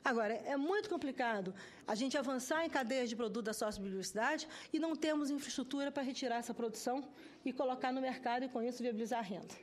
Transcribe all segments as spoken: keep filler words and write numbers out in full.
Agora, é muito complicado a gente avançar em cadeias de produto da sociobiodiversidade e não termos infraestrutura para retirar essa produção e colocar no mercado e, com isso, viabilizar a renda.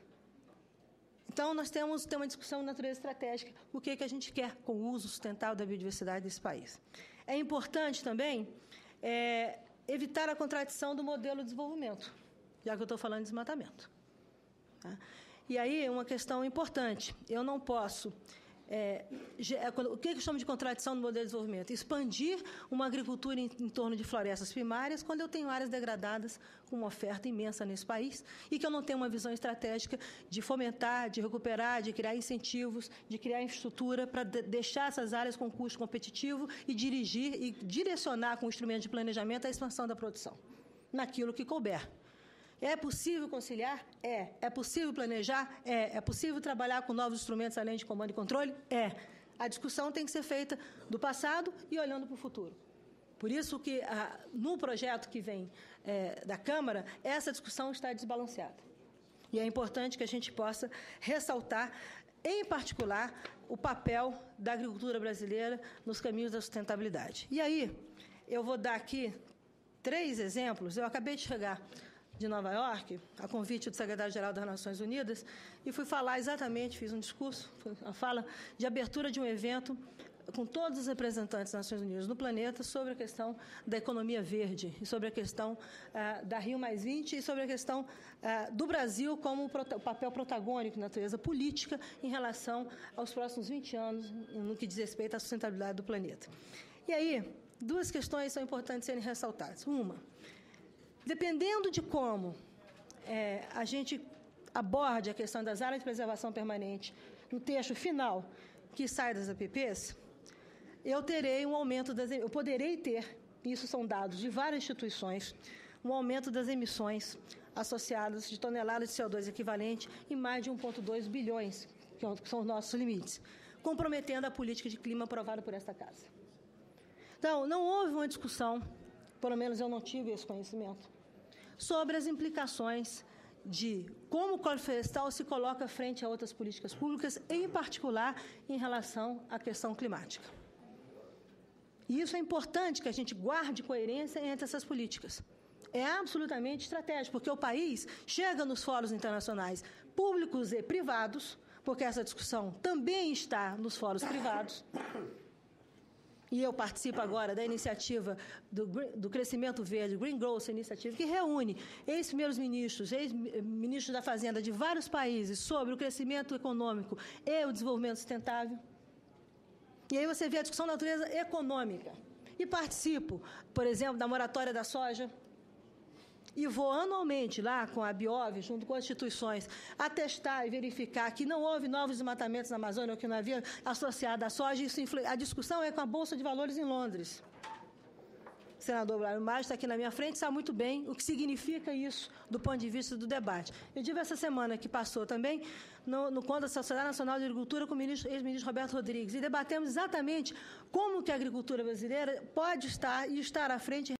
Então, nós temos que ter uma discussão de natureza estratégica, o que, que a gente quer com o uso sustentável da biodiversidade desse país. É importante também é, evitar a contradição do modelo de desenvolvimento, já que eu estou falando de desmatamento. Tá? E aí, uma questão importante, eu não posso... É, o que eu chamo de contradição no modelo de desenvolvimento? Expandir uma agricultura em, em torno de florestas primárias quando eu tenho áreas degradadas com uma oferta imensa nesse país e que eu não tenho uma visão estratégica de fomentar, de recuperar, de criar incentivos, de criar infraestrutura para de, deixar essas áreas com custo competitivo e dirigir e direcionar com o instrumento de planejamento a expansão da produção, naquilo que couber. É possível conciliar? É. É possível planejar? É. É possível trabalhar com novos instrumentos além de comando e controle? É. A discussão tem que ser feita do passado e olhando para o futuro. Por isso que, a, no projeto que vem é, da Câmara, essa discussão está desbalanceada. E é importante que a gente possa ressaltar, em particular, o papel da agricultura brasileira nos caminhos da sustentabilidade. E aí, eu vou dar aqui três exemplos. Eu acabei de chegar de Nova York, a convite do secretário-geral das Nações Unidas, e fui falar exatamente, fiz um discurso, a fala de abertura de um evento com todos os representantes das Nações Unidas no planeta sobre a questão da economia verde, e sobre a questão ah, da Rio mais vinte e sobre a questão ah, do Brasil como o papel protagônico na natureza política em relação aos próximos vinte anos no que diz respeito à sustentabilidade do planeta. E aí, duas questões são importantes serem ressaltadas. Uma, dependendo de como é, a gente aborde a questão das áreas de preservação permanente no texto final que sai das A P Ps, eu terei um aumento das... Eu poderei ter, isso são dados de várias instituições, um aumento das emissões associadas de toneladas de C O dois equivalente em mais de um vírgula dois bilhões, que são os nossos limites, comprometendo a política de clima aprovada por esta Casa. Então, não houve uma discussão, pelo menos eu não tive esse conhecimento, sobre as implicações de como o Código Florestal se coloca frente a outras políticas públicas, em particular em relação à questão climática. E isso é importante que a gente guarde coerência entre essas políticas. É absolutamente estratégico, porque o país chega nos fóruns internacionais públicos e privados, porque essa discussão também está nos fóruns privados, e eu participo agora da iniciativa do, do Crescimento Verde, Green Growth Initiative, que reúne ex-primeiros ministros, ex-ministros da Fazenda de vários países sobre o crescimento econômico e o desenvolvimento sustentável. E aí você vê a discussão da natureza econômica. E participo, por exemplo, da moratória da soja, e vou anualmente lá com a Biov, junto com as instituições, atestar e verificar que não houve novos desmatamentos na Amazônia, ou que não havia associado à soja. Isso influi... A discussão é com a Bolsa de Valores em Londres. O senador Braulio Maggi está aqui na minha frente, sabe muito bem o que significa isso do ponto de vista do debate. Eu tive essa semana que passou também no, no Conselho da Sociedade Nacional de Agricultura com o ex-ministro Roberto Rodrigues, e debatemos exatamente como que a agricultura brasileira pode estar e estar à frente